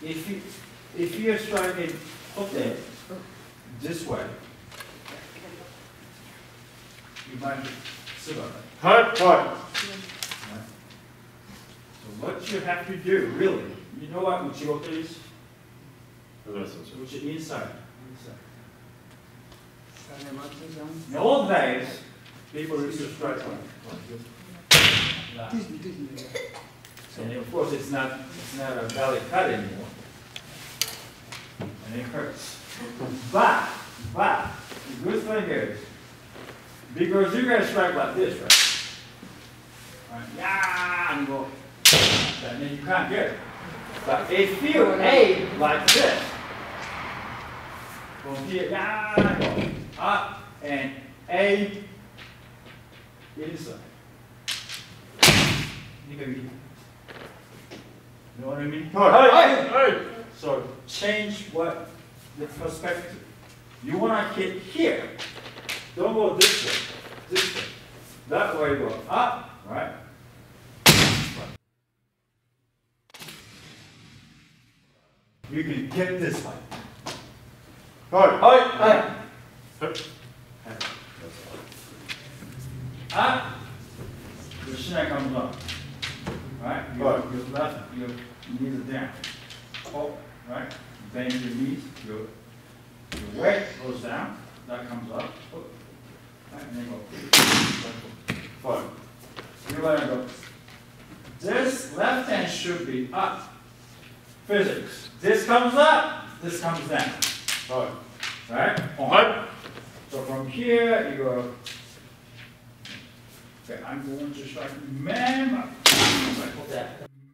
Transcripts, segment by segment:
if you're striking kote this way, you might suba. Right. So what you have to do, really, you know what uchi-gote is? Uchi inside. In the old days, people used to strike like this. And of course, it's not a valid cut anymore, and it hurts. But the good thing is, because you guys strike like this, right? Yeah, and go, and then you can't get it. But if you aim like this, from here, yeah, go up and aim inside. You know what I mean? Right. So change what the perspective. You want to hit here. Don't go this way. That way go up, right? You can get this way. Right. Up. Your shin comes up. Right? Your left, your knees are down. Oh, right? Bend your knees. Your weight goes down. That comes up. Oh. Right, and then go. Right. You let it go. This left hand should be up. Physics. This comes up. This comes down. Right? Right. So from here, you go. Okay, I'm going to strike man. Like that.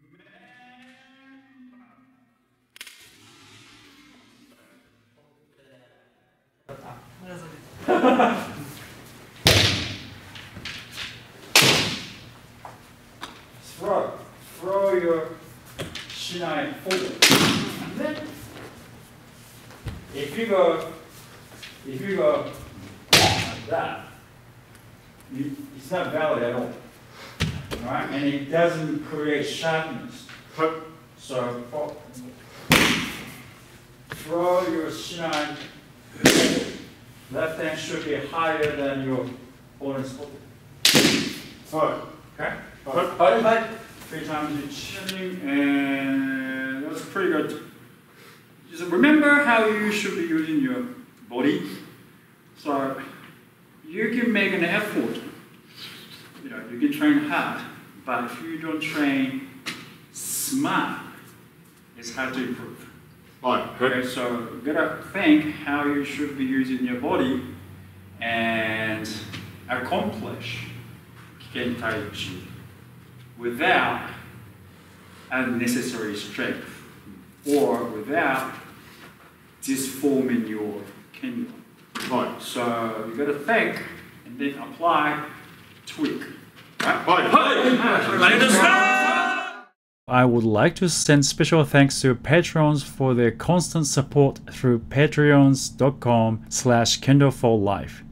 Throw your shinai forward. And then, if you go like that, it's not valid at all. Right? And it doesn't create sharpness. So throw your shinai. Left hand should be higher than your opponent's foot. Okay? 3 times each. And that's pretty good. Just remember how you should be using your body. So you can make an effort. You know, you can train hard, but if you don't train smart, it's hard to improve. Okay, so you gotta think how you should be using your body and accomplish Kentaichi without unnecessary strength or without disforming your kendo. Right. So you gotta think and then apply, tweak. I would like to send special thanks to patrons for their constant support through patreons.com/Kendo for Life.